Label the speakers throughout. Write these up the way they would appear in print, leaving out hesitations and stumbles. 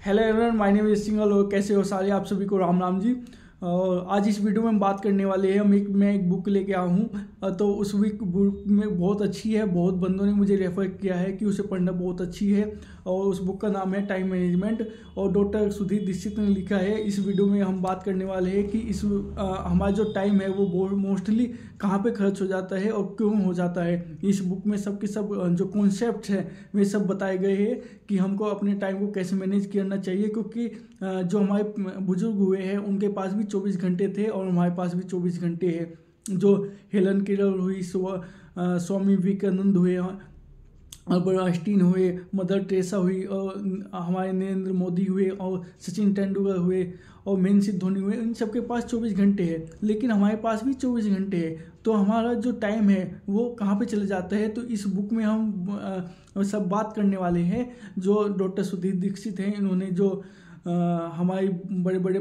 Speaker 1: Hello everyone, my name is single. और कैसे हो सारे आप सभी को राम राम जी। और आज इस वीडियो में हम बात करने वाले हैं। मैं एक बुक लेके आया हूँ। तो उस बुक में बहुत अच्छी है, बहुत बंदों ने मुझे रेफ़र किया है कि उसे पढ़ना बहुत अच्छी है। और उस बुक का नाम है टाइम मैनेजमेंट और डॉक्टर सुधीर दीक्षित ने लिखा है। इस वीडियो में हम बात करने वाले हैं कि हमारा जो टाइम है वो मोस्टली कहाँ पे खर्च हो जाता है और क्यों हो जाता है। इस बुक में सब के सब जो कॉन्सेप्ट है वे सब बताए गए हैं कि हमको अपने टाइम को कैसे मैनेज करना चाहिए। क्योंकि जो हमारे बुजुर्ग हुए हैं उनके पास भी 24 घंटे थे और हमारे पास भी 24 घंटे हैं। जो हेलन केलर हुई, स्वामी विवेकानंद हुए, अल्बर्ट आइंस्टीन हुए, मदर टेरेसा हुई, और हमारे नरेंद्र मोदी हुए, और सचिन तेंदुलकर हुए, और महेंद्र सिंह धोनी हुए। इन सबके पास 24 घंटे हैं, लेकिन हमारे पास भी 24 घंटे है। तो हमारा जो टाइम है वो कहाँ पे चले जाता है। तो इस बुक में हम सब बात करने वाले हैं। जो डॉक्टर सुधीर दीक्षित हैं, इन्होंने जो हमारे बड़े बड़े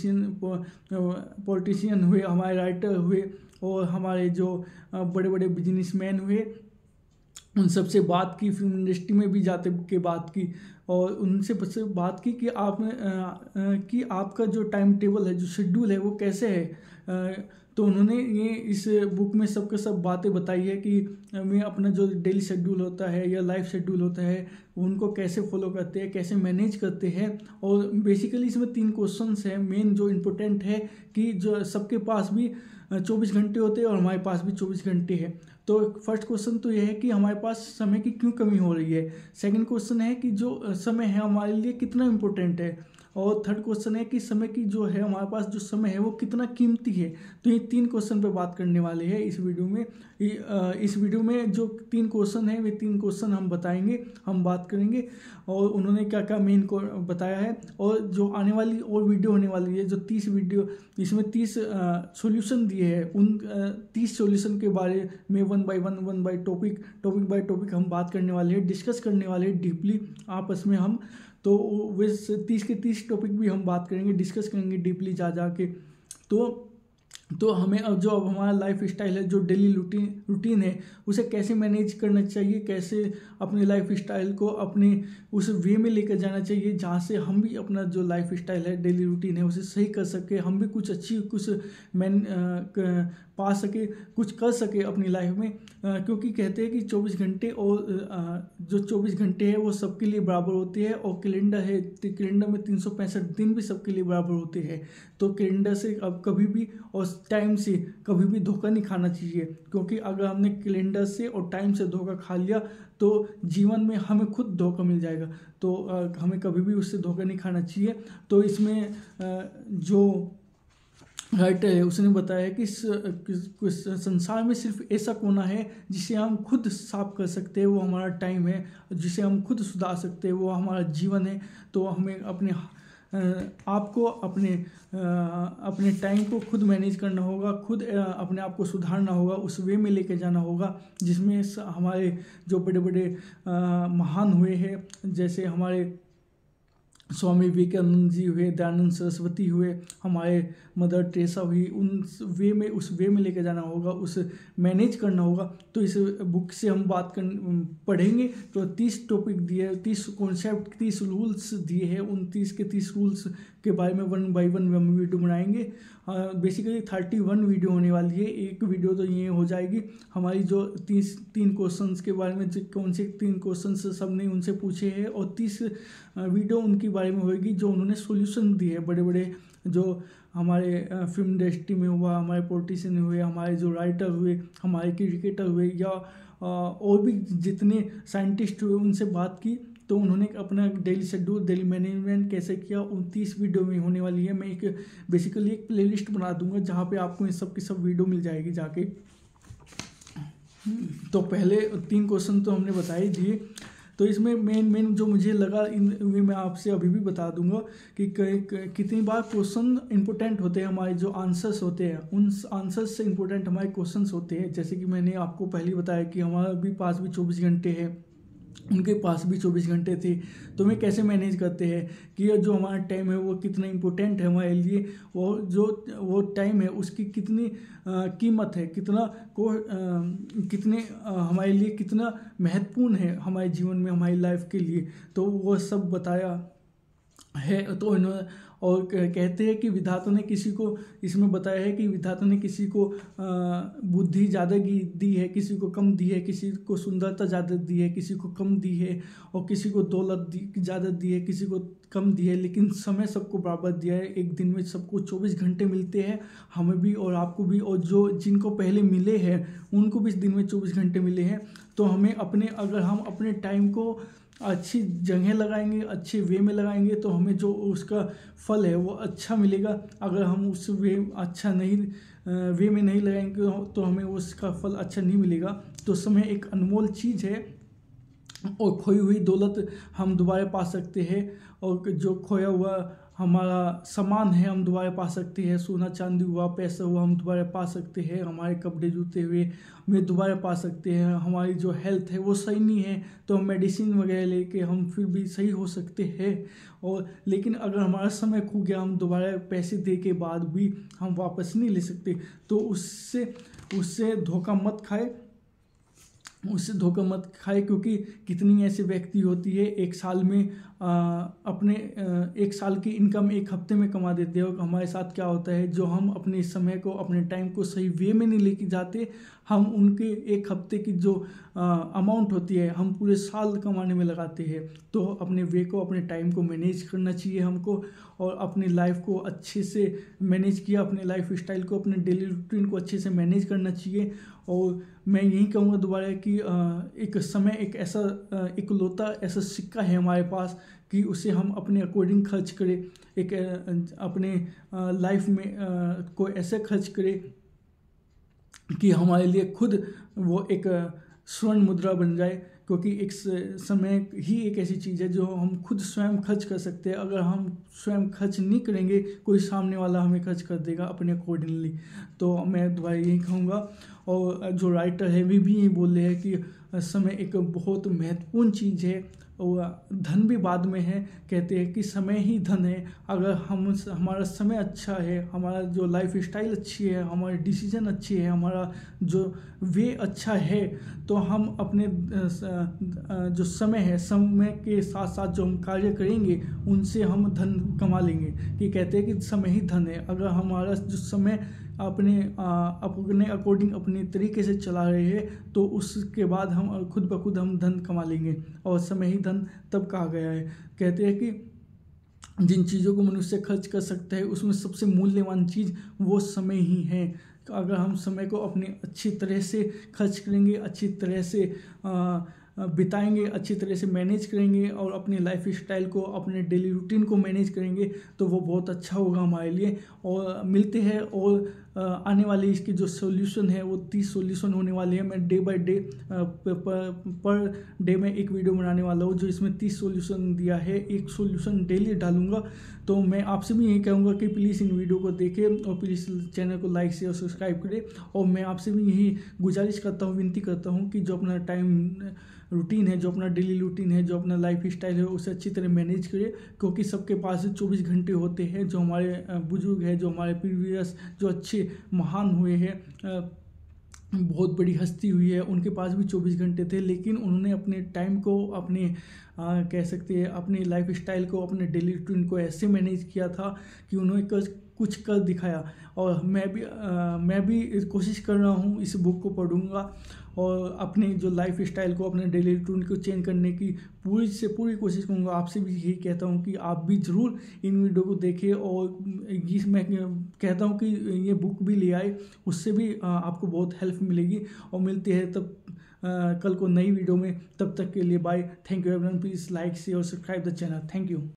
Speaker 1: पॉलिटिशियन हुए, हमारे राइटर हुए, और हमारे जो बड़े बड़े बिजनेसमैन हुए, उन सब से बात की। फिल्म इंडस्ट्री में भी जाते के बात की और उनसे बात की कि आपका जो टाइम टेबल है, जो शेड्यूल है वो कैसे है। तो उन्होंने ये इस बुक में सबके सब बातें बताई है कि मैं अपना जो डेली शेड्यूल होता है या लाइफ शेड्यूल होता है उनको कैसे फॉलो करते हैं, कैसे मैनेज करते हैं। और बेसिकली इसमें 3 क्वेश्चंस हैं मेन जो इम्पोर्टेंट है कि जो सबके पास भी 24 घंटे होते हैं और हमारे पास भी 24 घंटे हैं। तो फर्स्ट क्वेश्चन तो यह है कि हमारे पास समय की क्यों कमी हो रही है। सेकंड क्वेश्चन है कि जो समय है हमारे लिए कितना इम्पोर्टेंट है। और थर्ड क्वेश्चन है कि समय की जो है हमारे पास जो समय है वो कितना कीमती है। तो ये 3 क्वेश्चन पे बात करने वाले हैं इस वीडियो में। इस वीडियो में जो 3 क्वेश्चन है वे 3 क्वेश्चन हम बताएंगे, हम बात करेंगे और उन्होंने क्या क्या मेन को बताया है। और जो आने वाली और वीडियो होने वाली है, जो 30 वीडियो, इसमें 30 सॉल्यूशन दिए हैं। उन 30 सॉल्यूशन के बारे में one by topic by topic हम बात करने वाले हैं, डिस्कस करने वाले हैं डीपली आपस में हम। तो वैसे 30 के 30 टॉपिक भी हम बात करेंगे, डिस्कस करेंगे डीपली जा के। तो हमें अब हमारा लाइफ स्टाइल है, जो डेली रूटीन है, उसे कैसे मैनेज करना चाहिए, कैसे अपने लाइफ स्टाइल को अपने उस वे में लेकर जाना चाहिए जहाँ से हम भी अपना जो लाइफ स्टाइल है, डेली रूटीन है, उसे सही कर सके, हम भी कुछ अच्छी पा सके, कुछ कर सके अपनी लाइफ में। क्योंकि कहते हैं कि 24 घंटे और जो 24 घंटे है वो सबके लिए बराबर होते हैं। और कैलेंडर है, तो कैलेंडर में 365 दिन भी सबके लिए बराबर होते हैं। तो कैलेंडर से अब कभी भी और टाइम से कभी भी धोखा नहीं खाना चाहिए। क्योंकि अगर हमने कैलेंडर से और टाइम से धोखा खा लिया तो जीवन में हमें खुद धोखा मिल जाएगा। तो हमें कभी भी उससे धोखा नहीं खाना चाहिए। तो इसमें जो राइटर है उसने बताया कि संसार में सिर्फ ऐसा कोना है जिसे हम खुद साफ कर सकते हैं, वो हमारा टाइम है। जिसे हम खुद सुधार सकते हैं वो हमारा जीवन है। तो हमें अपने आपको अपने टाइम को खुद मैनेज करना होगा, खुद अपने आप को सुधारना होगा, उस वे में लेके जाना होगा जिसमें हमारे जो बड़े बड़े महान हुए हैं, जैसे हमारे स्वामी विवेकानंद जी हुए, दयानंद सरस्वती हुए, हमारे मदर टेरेसा हुई, उस वे में लेकर जाना होगा, उस मैनेज करना होगा। तो इस बुक से हम पढ़ेंगे। तो 30 टॉपिक दिए, 30 कॉन्सेप्ट, 30 रूल्स दिए हैं। उन 30 के 30 रूल्स के बारे में वन बाय वन हम वीडियो बनाएंगे। बेसिकली 31 वीडियो होने वाली है। एक वीडियो तो ये हो जाएगी हमारी जो 3 क्वेश्चंस के बारे में, कौन से 3 क्वेश्चंस सबने उनसे पूछे हैं, और 30 वीडियो उनके बारे में होगी जो उन्होंने सॉल्यूशन दिए हैं। बड़े बड़े जो हमारे फिल्म इंडस्ट्री में हुआ, हमारे पॉलिटिशियन हुए, हमारे जो राइटर हुए, हमारे क्रिकेटर हुए, या और भी जितने साइंटिस्ट हुए, उनसे बात की। तो उन्होंने अपना डेली शेड्यूल, डेली मैनेजमेंट कैसे किया, 29 वीडियो में होने वाली है। मैं बेसिकली एक प्लेलिस्ट बना दूंगा जहाँ पे आपको इन सब की सब वीडियो मिल जाएगी जाके। तो पहले 3 क्वेश्चन तो हमने बता ही दिए। तो इसमें मेन जो मुझे लगा मैं आपसे अभी भी बता दूंगा कि कितनी बार क्वेश्चन इंपॉर्टेंट होते हैं। हमारे जो आंसर्स होते हैं उन आंसर्स से इंपॉर्टेंट हमारे क्वेश्चंस होते हैं। जैसे कि मैंने आपको पहले बताया कि हमारा भी पास भी 24 घंटे है, उनके पास भी 24 घंटे थे। तो वे कैसे मैनेज करते हैं कि जो हमारा टाइम है वो कितना इम्पोर्टेंट है हमारे लिए, और जो वो टाइम है उसकी कितनी कीमत है, कितने हमारे लिए कितना महत्वपूर्ण है हमारे जीवन में, हमारी लाइफ के लिए। तो वो सब बताया। है। तो इन्होंने और कहते हैं कि विधाता ने किसी को, इसमें बताया है कि विधाता ने किसी को बुद्धि ज़्यादा दी है, किसी को कम दी है, किसी को सुंदरता ज़्यादा दी है, किसी को कम दी है, और किसी को दौलत ज़्यादा दी है, किसी को कम दी है, लेकिन समय सबको बराबर दिया है। एक दिन में सबको 24 घंटे मिलते हैं, हमें भी और आपको भी, और जो जिनको पहले मिले हैं उनको भी इस दिन में 24 घंटे मिले हैं। तो हमें अगर हम अपने टाइम को अच्छी जगह लगाएंगे, अच्छे वे में लगाएंगे, तो हमें जो उसका फल है वो अच्छा मिलेगा। अगर हम उस वे में नहीं लगाएंगे तो हमें उसका फल अच्छा नहीं मिलेगा। तो समय एक अनमोल चीज़ है, और खोई हुई दौलत हम दोबारा पा सकते हैं, और जो खोया हुआ हमारा सामान है हम दोबारा पा सकते हैं। सोना चांदी हुआ, पैसा हुआ, हम दोबारा पा सकते हैं। हमारे कपड़े जूते हुए हमें दोबारा पा सकते हैं। हमारी जो हेल्थ है वो सही नहीं है तो हम मेडिसिन वगैरह लेके हम फिर भी सही हो सकते हैं। और लेकिन अगर हमारा समय खो गया, हम दोबारा पैसे दे के बाद भी हम वापस नहीं ले सकते। तो उससे धोखा मत खाए, क्योंकि कितनी ऐसे व्यक्ति होती है एक साल में अपने 1 साल की इनकम 1 हफ्ते में कमा देते हैं। और हमारे साथ क्या होता है, जो हम अपने समय को, अपने टाइम को सही वे में नहीं लेके जाते, हम उनके 1 हफ्ते की जो अमाउंट होती है हम पूरे साल कमाने में लगाते हैं। तो अपने वे को, अपने टाइम को मैनेज करना चाहिए हमको, और अपनी लाइफ को अच्छे से मैनेज किया, अपने लाइफ स्टाइल को, अपने डेली रूटीन को अच्छे से मैनेज करना चाहिए। और मैं यही कहूँगा दोबारा कि एक समय एक ऐसा इकलौता ऐसा सिक्का है हमारे पास कि उसे हम अपने अकॉर्डिंग खर्च करें। एक अपने लाइफ में को ऐसे खर्च करें कि हमारे लिए खुद वो एक स्वर्ण मुद्रा बन जाए। क्योंकि एक समय ही एक ऐसी चीज़ है जो हम खुद स्वयं खर्च कर सकते हैं। अगर हम स्वयं खर्च नहीं करेंगे, कोई सामने वाला हमें खर्च कर देगा अपने अकॉर्डिंगली। तो मैं दोबारा यही कहूँगा, और जो राइटर है वे भी यही बोल रहे हैं कि समय एक बहुत महत्वपूर्ण चीज़ है, और धन भी बाद में है। कहते हैं कि समय ही धन है। अगर हमारा समय अच्छा है, हमारा जो लाइफ स्टाइल अच्छी है, हमारे डिसीजन अच्छे है, हमारा जो वे अच्छा है, तो हम अपने जो समय है, समय के साथ साथ जो हम कार्य करेंगे उनसे हम धन कमा लेंगे। कि कहते हैं कि समय ही धन है। अगर हमारा जो समय अपने अकॉर्डिंग अपने तरीके से चला रहे हैं तो उसके बाद हम खुद ब खुद हम धन कमा लेंगे। और समय ही धन तब कहा गया है। कहते हैं कि जिन चीज़ों को मनुष्य खर्च कर सकता है उसमें सबसे मूल्यवान चीज़ वो समय ही है। अगर हम समय को अपने अच्छी तरह से खर्च करेंगे, अच्छी तरह से बिताएंगे, अच्छी तरह से मैनेज करेंगे, और अपनी लाइफ स्टाइल को, अपने डेली रूटीन को मैनेज करेंगे, तो वो बहुत अच्छा होगा हमारे लिए। और मिलते हैं, और आने वाले इसके जो सॉल्यूशन है वो 30 सॉल्यूशन होने वाले हैं। मैं डे बाय डे पर डे में एक वीडियो बनाने वाला हूँ जो इसमें 30 सॉल्यूशन दिया है। एक सॉल्यूशन डेली डालूंगा। तो मैं आपसे भी यही कहूँगा कि प्लीज़ इन वीडियो को देखें, और प्लीज़ चैनल को लाइक शेयर सब्सक्राइब करें। और मैं आपसे भी यही गुजारिश करता हूँ, विनती करता हूँ कि जो अपना टाइम रूटीन है, जो अपना डेली रूटीन है, जो अपना लाइफ स्टाइल है, उसे अच्छी तरह मैनेज करें। क्योंकि सबके पास 24 घंटे होते हैं। जो हमारे बुजुर्ग हैं, जो हमारे प्रीवियस जो अच्छे महान हुए हैं, बहुत बड़ी हस्ती हुई है, उनके पास भी 24 घंटे थे, लेकिन उन्होंने अपने टाइम को, अपने कह सकते हैं अपनी लाइफ स्टाइल को, अपने डेली रूटीन को ऐसे मैनेज किया था कि उन्होंने कुछ कर दिखाया। और मैं भी कोशिश कर रहा हूँ, इस बुक को पढ़ूंगा और अपने जो लाइफ स्टाइल को, अपने डेली रूटीन को चेंज करने की पूरी से पूरी कोशिश करूँगा। आपसे भी यही कहता हूँ कि आप भी ज़रूर इन वीडियो को देखें, और मैं कहता हूँ कि ये बुक भी ले आए, उससे भी आपको बहुत हेल्प मिलेगी। और मिलते हैं तब कल को नई वीडियो में। तब तक के लिए bye. Thank you everyone. Please like share और subscribe the channel. Thank you.